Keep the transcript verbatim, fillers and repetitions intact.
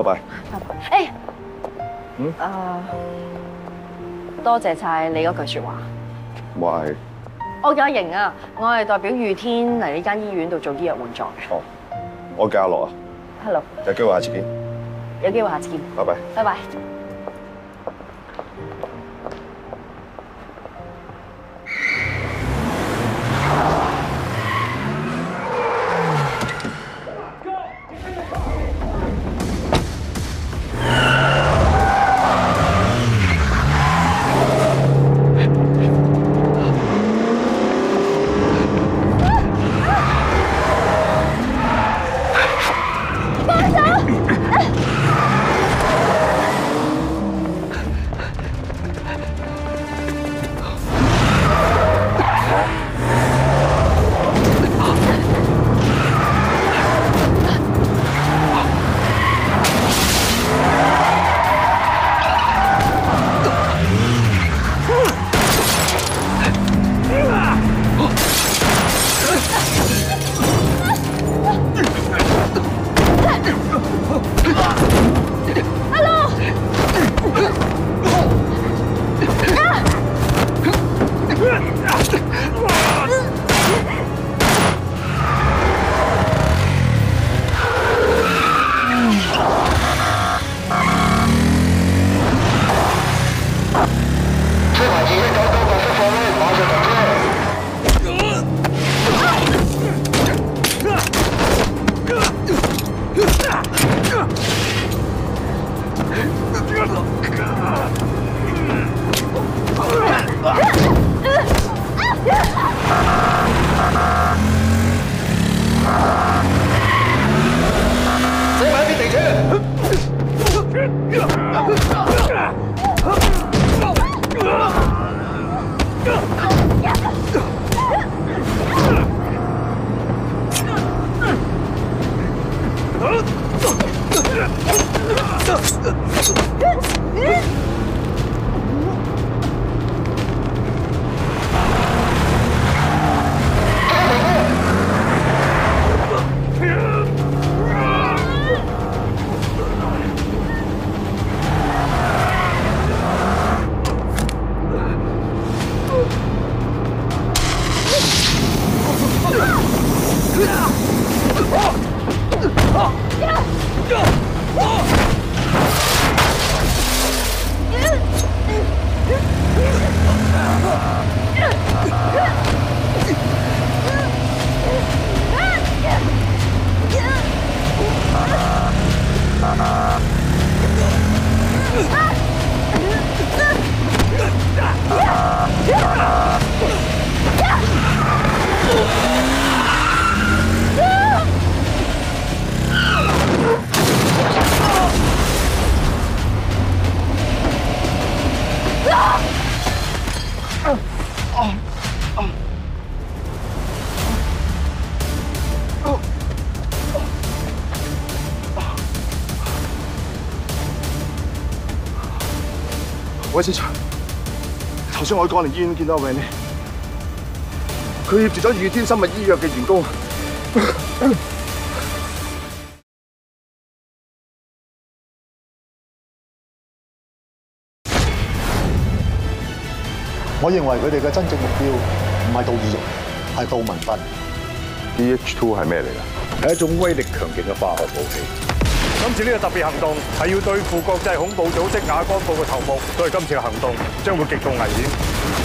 拜拜。 拜拜。誒， 嗯？ 誒，多謝晒你嗰句説話。 話係。 我叫阿瑩啊，我係代表御天嚟呢間醫院度做醫藥援助嘅。 哦，我叫阿樂啊。 Hello。 有機會下次見。 有機會下次見。 拜拜。 拜拜。 喂，司長，頭先我喺江寧醫院見到阿 Wendy，佢挾住咗御天生物醫藥嘅員工。 我認為佢哋嘅真正目標唔係杜義榮，係杜文斌。 D H 二係咩嚟㗎？ 係一種威力強勁嘅化學武器。今次呢個特別行動係要對付國際恐怖組織亞干部嘅頭目，所以今次嘅行動將會極度危險。